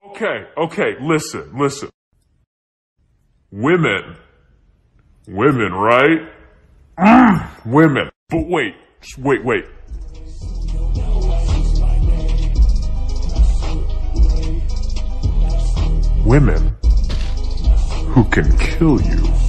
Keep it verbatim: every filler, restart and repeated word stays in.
Okay, okay, listen, listen. Women. Women, right? Mm, women. But wait, just wait, wait. Women who can kill you.